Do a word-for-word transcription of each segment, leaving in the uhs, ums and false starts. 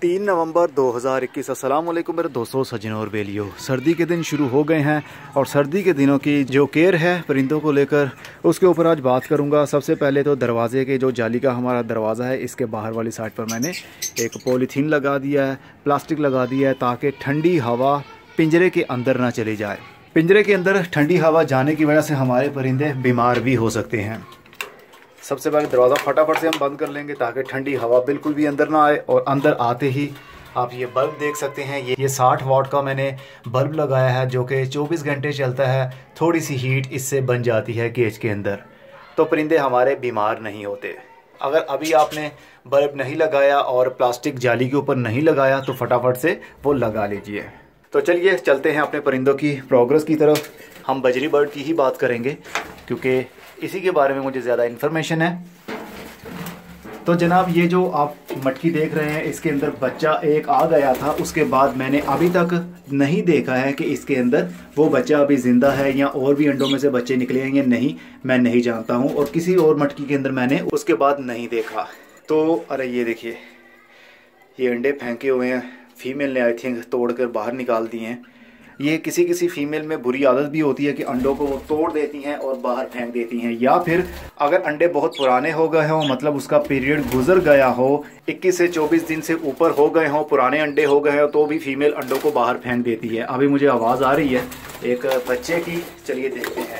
तीन नवंबर दो हज़ार इक्कीस। अस्सलाम वालेकुम मेरे दोस्तों, सज्जनों और बेलियों। सर्दी के दिन शुरू हो गए हैं और सर्दी के दिनों की जो केयर है परिंदों को लेकर, उसके ऊपर आज बात करूंगा। सबसे पहले तो दरवाजे के जो जाली का हमारा दरवाज़ा है, इसके बाहर वाली साइड पर मैंने एक पॉलीथीन लगा दिया है, प्लास्टिक लगा दिया है, ताकि ठंडी हवा पिंजरे के अंदर ना चली जाए। पिंजरे के अंदर ठंडी हवा जाने की वजह से हमारे परिंदे बीमार भी हो सकते हैं। सबसे पहले दरवाज़ा फटाफट से हम बंद कर लेंगे ताकि ठंडी हवा बिल्कुल भी अंदर ना आए। और अंदर आते ही आप ये बल्ब देख सकते हैं, ये ये साठ वाट का मैंने बल्ब लगाया है जो कि चौबीस घंटे चलता है। थोड़ी सी हीट इससे बन जाती है केज के अंदर, तो परिंदे हमारे बीमार नहीं होते। अगर अभी आपने बल्ब नहीं लगाया और प्लास्टिक जाली के ऊपर नहीं लगाया तो फटाफट से वो लगा लीजिए। तो चलिए चलते हैं अपने परिंदों की प्रोग्रेस की तरफ। हम बजरी बर्ड की ही बात करेंगे क्योंकि इसी के बारे में मुझे ज़्यादा इन्फॉर्मेशन है। तो जनाब, ये जो आप मटकी देख रहे हैं, इसके अंदर बच्चा एक आ गया था। उसके बाद मैंने अभी तक नहीं देखा है कि इसके अंदर वो बच्चा अभी ज़िंदा है या और भी अंडों में से बच्चे निकले हैं या नहीं, मैं नहीं जानता हूँ। और किसी और मटकी के अंदर मैंने उसके बाद नहीं देखा। तो अरे ये देखिए, ये अंडे फेंके हुए हैं। फीमेल ने आई थिंक तोड़ कर बाहर निकाल दिए हैं। ये किसी किसी फीमेल में बुरी आदत भी होती है कि अंडों को वो तोड़ देती हैं और बाहर फेंक देती हैं। या फिर अगर अंडे बहुत पुराने हो गए हों, मतलब उसका पीरियड गुजर गया हो, इक्कीस से चौबीस दिन से ऊपर हो गए हों, पुराने अंडे हो गए हों, तो भी फीमेल अंडों को बाहर फेंक देती है। अभी मुझे आवाज़ आ रही है एक बच्चे की, चलिए देखते हैं।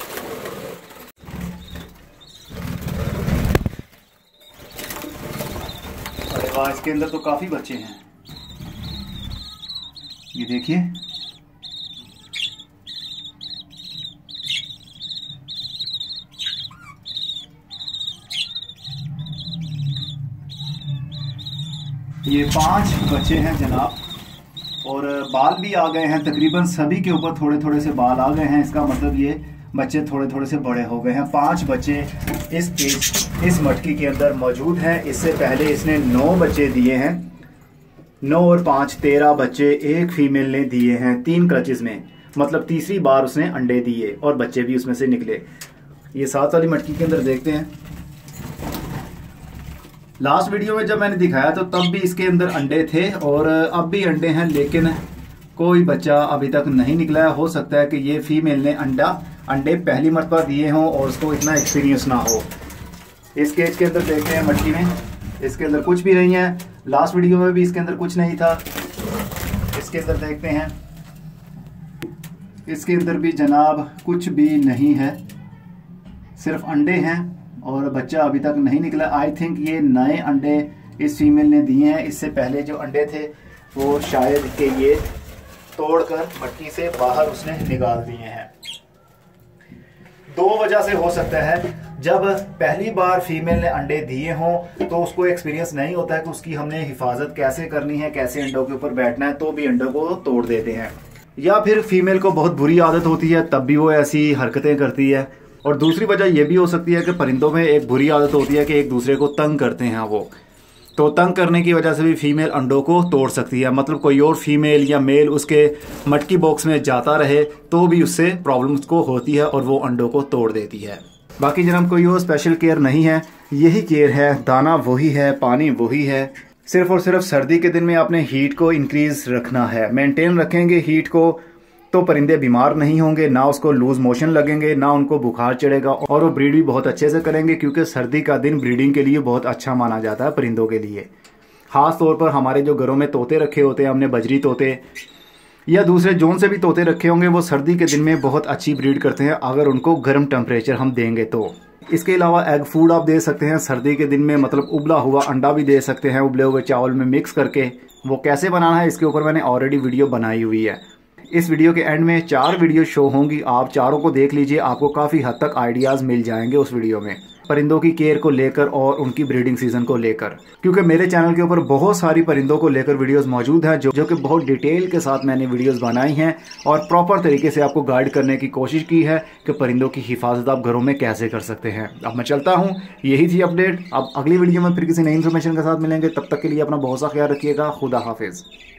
अरे वाह, इसके अंदर तो काफ़ी बच्चे हैं। ये देखिए, ये पांच बच्चे हैं जनाब, और बाल भी आ गए हैं। तकरीबन सभी के ऊपर थोड़े थोड़े से बाल आ गए हैं। इसका मतलब ये बच्चे थोड़े थोड़े से बड़े हो गए हैं। पांच बच्चे इस इस, इस मटकी के अंदर मौजूद हैं। इससे पहले इसने नौ बच्चे दिए हैं। नौ और पाँच तेरह बच्चे एक फीमेल ने दिए हैं तीन क्रचेस में, मतलब तीसरी बार उसने अंडे दिए और बच्चे भी उसमें से निकले। ये सात वाली मटकी के अंदर देखते हैं। लास्ट वीडियो में जब मैंने दिखाया तो तब भी इसके अंदर अंडे थे और अब भी अंडे हैं, लेकिन कोई बच्चा अभी तक नहीं निकला है। हो सकता है कि ये फीमेल ने अंडा अंडे पहली मरतबा दिए हों और उसको इतना एक्सपीरियंस ना हो। इस केज के अंदर देखते हैं मटकी में, इसके अंदर कुछ भी नहीं है। लास्ट वीडियो में भी इसके अंदर कुछ नहीं था। इसके अंदर देखते हैं, इसके अंदर भी जनाब कुछ भी नहीं है, सिर्फ अंडे हैं और बच्चा अभी तक नहीं निकला। आई थिंक ये नए अंडे इस फीमेल ने दिए हैं। इससे पहले जो अंडे थे वो शायद के ये तोड़कर मटकी से बाहर उसने निकाल दिए हैं। दो वजह से हो सकता है, जब पहली बार फीमेल ने अंडे दिए हों तो उसको एक्सपीरियंस नहीं होता है कि उसकी हमने हिफाजत कैसे करनी है, कैसे अंडों के ऊपर बैठना है, तो भी अंडों को तोड़ देते हैं। या फिर फीमेल को बहुत बुरी आदत होती है, तब भी वो ऐसी हरकतें करती है। और दूसरी वजह यह भी हो सकती है कि परिंदों में एक बुरी आदत होती है कि एक दूसरे को तंग करते हैं वो, तो तंग करने की वजह से भी फीमेल अंडों को तोड़ सकती है। मतलब कोई और फीमेल या मेल उसके मटकी बॉक्स में जाता रहे तो भी उससे प्रॉब्लम उसको होती है और वो अंडों को तोड़ देती है। बाकी जनाब कोई और स्पेशल केयर नहीं है, यही केयर है। दाना वही है, पानी वही है। सिर्फ और सिर्फ सर्दी के दिन में आपने हीट को इंक्रीज रखना है। मेंटेन रखेंगे हीट को तो परिंदे बीमार नहीं होंगे, ना उसको लूज मोशन लगेंगे, ना उनको बुखार चढ़ेगा, और वो ब्रीड भी बहुत अच्छे से करेंगे। क्योंकि सर्दी का दिन ब्रीडिंग के लिए बहुत अच्छा माना जाता है परिंदों के लिए। खास तौर पर हमारे जो घरों में तोते रखे होते हैं, हमने बजरी तोते या दूसरे जोन से भी तोते रखे होंगे, वो सर्दी के दिन में बहुत अच्छी ब्रीड करते हैं अगर उनको गर्म टेम्परेचर हम देंगे तो। इसके अलावा एग फूड आप दे सकते हैं सर्दी के दिन में, मतलब उबला हुआ अंडा भी दे सकते हैं उबले हुए चावल में मिक्स करके। वो कैसे बनाना है इसके ऊपर मैंने ऑलरेडी वीडियो बनाई हुई है। इस वीडियो के एंड में चार वीडियो शो होंगी, आप चारों को देख लीजिए, आपको काफ़ी हद तक आइडियाज़ मिल जाएंगे उस वीडियो में परिंदों की केयर को लेकर और उनकी ब्रीडिंग सीजन को लेकर। क्योंकि मेरे चैनल के ऊपर बहुत सारी परिंदों को लेकर वीडियोस मौजूद हैं जो जो कि बहुत डिटेल के साथ मैंने वीडियोस बनाई हैं और प्रॉपर तरीके से आपको गाइड करने की कोशिश की है कि परिंदों की हिफाजत आप घरों में कैसे कर सकते हैं। अब मैं चलता हूँ, यही थी अपडेट। अब अगली वीडियो में फिर किसी नई इन्फॉर्मेशन के साथ मिलेंगे, तब तक के लिए अपना बहुत सा ख्याल रखिएगा। खुदा हाफिज़।